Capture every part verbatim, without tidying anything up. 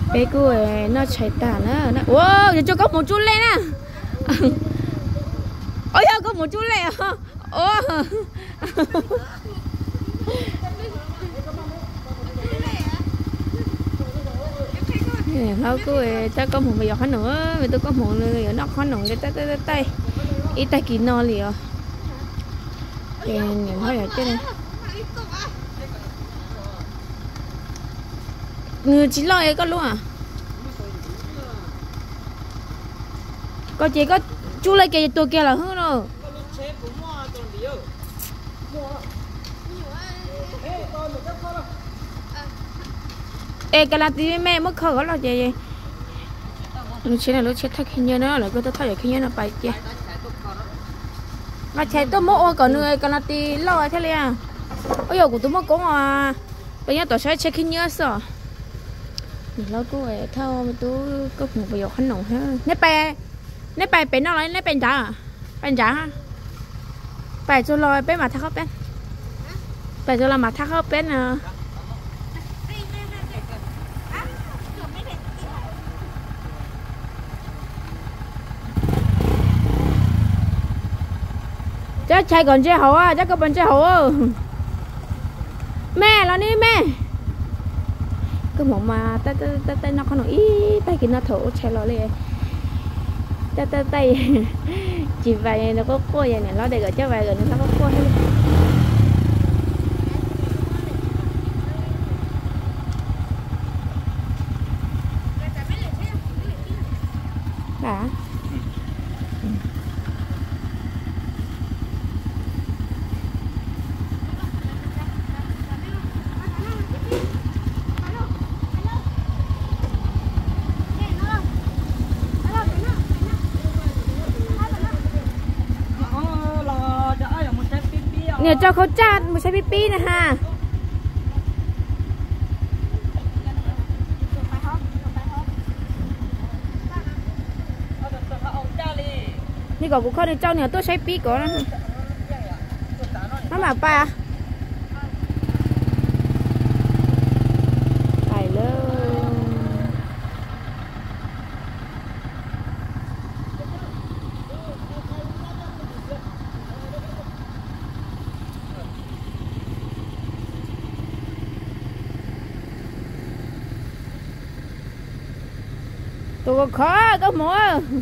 bé cô ấy nó chạy tàn á, nó wow giờ cho có một chút lên á. Ôi ơi có một chút lên à? Ô thôi cô ấy ta có một bây giờ khó nữa, vì tôi có một người ở nó khó nồng cái tay tay tay ít tay kín no liền. Thì nhìn thôi ở trên này người chỉ lo có luôn à? Có chỉ có chú lấy cái tôi kia là hư rồi. Ê cái là tí mẹ mất khờ là gì vậy? Lúc chết này lúc chết thắc khi nhớ nó là cứ tôi thấy khi nhớ nó bay kia. Mà chạy tôi mua còn người cái là tí lo thế liền. Ôi giờ của tôi mua cũng à. Bây giờ tôi sẽ check khi nhớ sao? Lâu cô ấy theo tôi có một video khăn nồng ha. Nếp bè nếp bè bé nó lấy nếp bè trả à? Bè trả ha? Bè cho lo bé mà thắc khóc bên. Bè cho lo mà thắc khóc bên à. Chắc chạy còn chơi hậu à, chắc có bên chơi hậu à. Mẹ là đi mẹ. Cái một mà tay tay tay tay nó không nói ý tay kia nó thổ chạy lo liền. Tay tay tay chỉ vậy nó có cô vậy này nó để gọi cho vậy rồi nó có cô hết. Đã. Nè choเขาจัดไม่ใช่พี่ปี้นะฮะนี่ก็กูเข้าในเจ้าเนี่ยตัวใช้ปีก่อนนะน้ำหมาปลาไปเลยตัวkhó có mua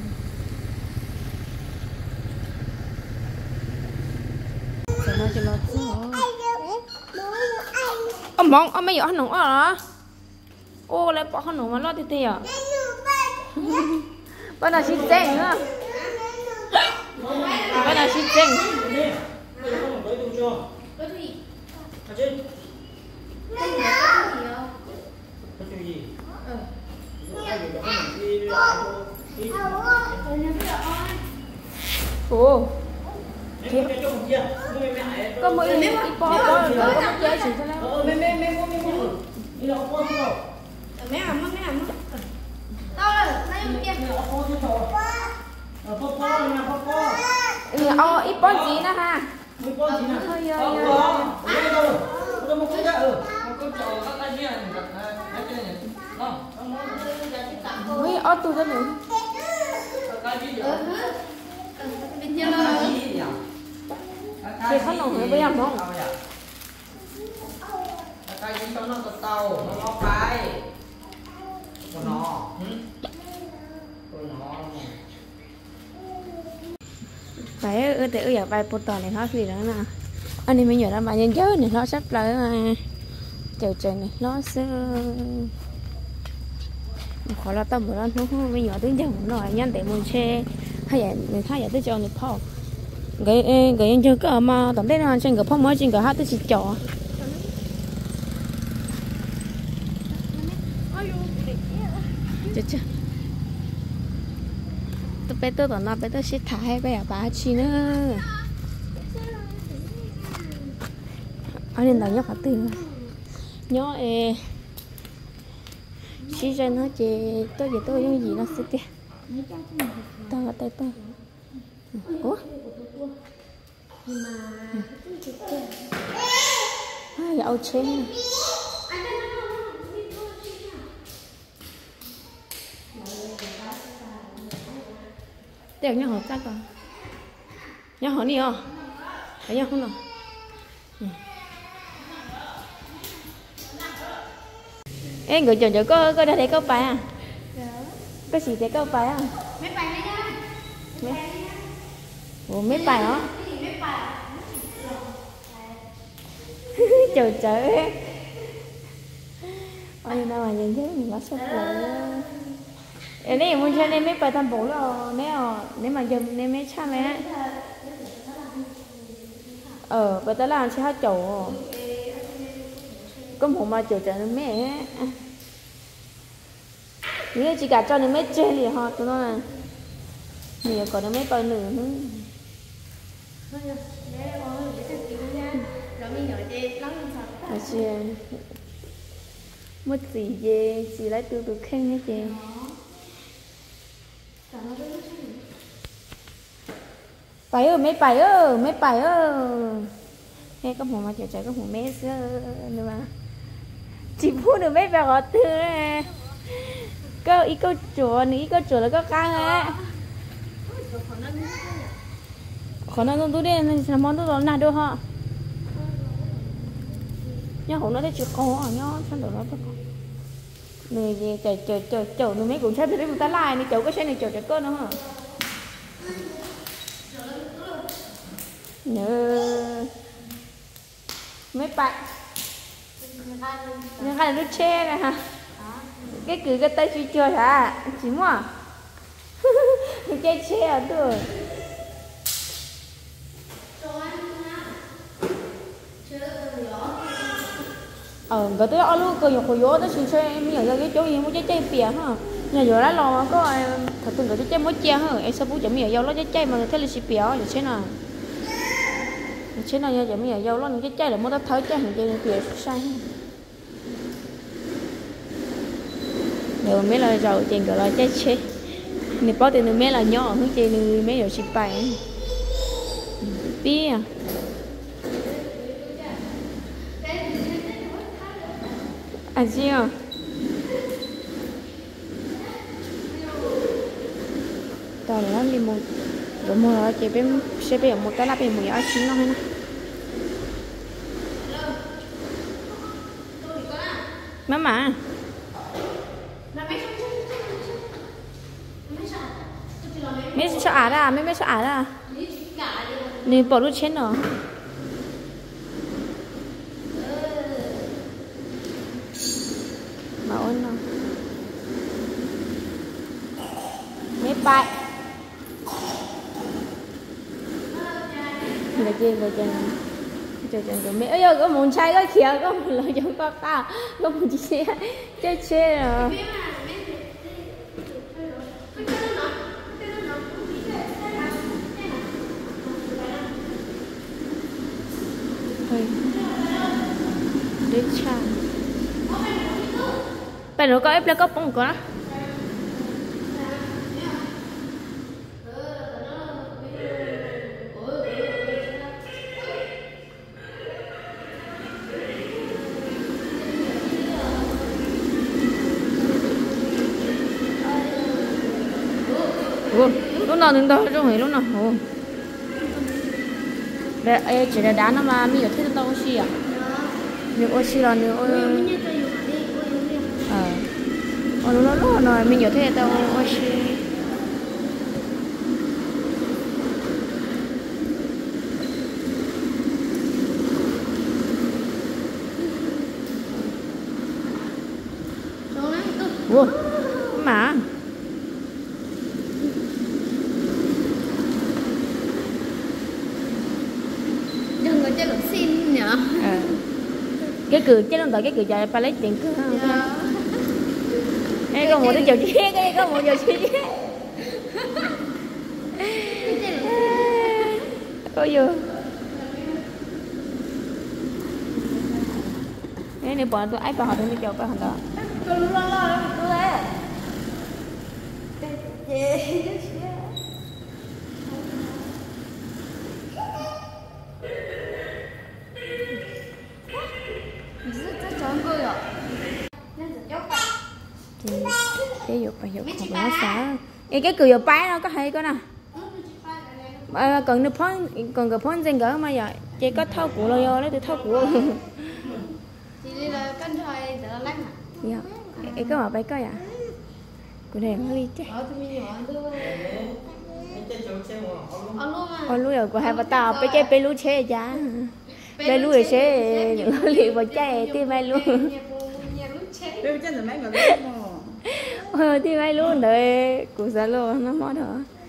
ông mong ông mấy giỏ nổ hả? Ô lại bỏ nổ mà lo thì thì à? Bắt đầu xin chèn nữa. Bắt đầu xin chèn. Ồ có mấy cái bò bò có một chơi gì thế nào mẹ mẹ mẹ mẹ mẹ đi đâu con đâu mẹ làm mẹ làm tao là đây kia ờ ít bò gì nữa ha hơi hơi mấy ở tụi nó nữa thì không nổi với bây giờ không? Cái gì cho nó có tàu, nó nó phải, của nó, của nó. Phải ở đây ở giờ bài bột tỏi này nó gì đó nè, anh em mình nhớ là bài nhân chơi này nó sắp lại trời trời này nó sẽ khỏi là tâm của nó nó không mình nhỏ tiếng chẳng nói nhân để mình xe hay là người thay giờ tới cho người thọ cái cái anh chơi cái mà tổng đây là trên cái phong mới trên cái hát tới chỉ trò chết chưa tôi bé tôi còn nói bé tôi sẽ thải bé à bà chi nữa anh nên đào nhóc cả tiền nhóc ê chỉ cho nó chỉ tôi giờ tôi những gì nó sẽ tiền tao ở tay tôi ủa ai áo chén Để nhau họ chắc rồi. Nhau họ đi không? Thấy nhau không nào? Ừ. Ê, người chồng chồng có có đã thấy có bài à? Có gì thấy có bài à? Mấy bài đấy nhá. Mấy... Ủa mấy bài đó? Trời trời. Ôi nào mà nhìn thấy mình quá sốc rồi. Ê này muốn cho nên mấy bài tham bổ là nếu nếu mà dừng nên mấy cha mẹ. Ờ, bây giờ làm sẽ hát chầu. Có một mà chầu chầu mẹ. Nếu chỉ cả cho nên mấy chơi thì họ tụi nó là nhiều còn nó mấy bài nữa. Mà chị mất gì về chị lấy từ từ khen hết chị. Bài ơi mấy bài ơi mấy bài ơi nghe có một mà trời trời có một mé xưa nữa mà chịพูดđược mấy bài họ từ này có ý câu chùa ý câu chùa là có căng á khó năng tôi đây là món tôi nào đâu họ nhá hổ nó thấy chưa có à nhá sao được nó người gì trời trời trời trời nó mấy cũng chết thì đấy người ta lại này chậu cái xe này chậu trời cơ nữa hả nhớ mấy bạn nhưng hay là nó che này hả cái cứ cái tay suy chơi hả chỉ mua che che ở tôi ờ cái tôi ở luôn cơ nhục hồi gió nó xuyên xuyên bây giờ cái chỗ gì muốn trái trái bìa hả nhà giờ lá lò có thật tình cái trái trái mới che hả em sao bố chấm mì dâu nó trái trái mà thế là xì bìa vậy thế nào thế nào giờ chấm mì dâu nó trái trái là mới ta thấy trái hình trái bìa sai rồi mấy là rồi chuyện gọi là trái chế này bao tiền mấy là nhỏ hướng trên mấy rồi xì bài bìa à gì à tao là đi một rồi mua rồi chị bên sẽ bây giờ một cái là bên một cái chín nó hay nè mama mấy sợ ả ra mấy mấy sợ ả ra nên bỏ luôn chết rồi mà ôn nào mấy bài người chơi người chơi chơi chơi rồi mấy ơi có muốn chơi cái kia có một lời giống có ta có một chiếc xe chơi chơi rồi để cha bây giờ có ép lên có bông có đó lúc nào đứng đó trong ấy lúc nào để chỉ là đá nó mà mình ở thế đâu có gì à nhiều oxy là nhiều ờ ờ nó nó nó mình ở thế đâu oxy ủa mà đừng có chơi được xin nhở à. Cái cười chứ không đợi cái cười chạy phải lấy tiền cứ hay có một cái chầu chết cái có một giờ chết có vừa cái này bọn tôi ép vào họ tôi đi chầu cái hàng đó tôi lo lo tôi đấy cái dục và dục không có xả cái cái cười dục bái nó có hay có nè à, còn được phun còn cái phun dành gỡ mà giờ chỉ có thâu củ rồi đó từ thâu củ Chị đi là cân thời để lách mà. dạ em có bảo bay coi à cụ này nó đi chứ Ờ thì mình nhỏ thôi. Ờ luôn mà. ôi lúc của hai bà tao bé chơi bé lú chế giá bé lú để chế những liệu vào chơi tim bay luôn Bé chân là mấy người lớn mà. ờ tim bay luôn đấy cụ giá luôn nó mót hả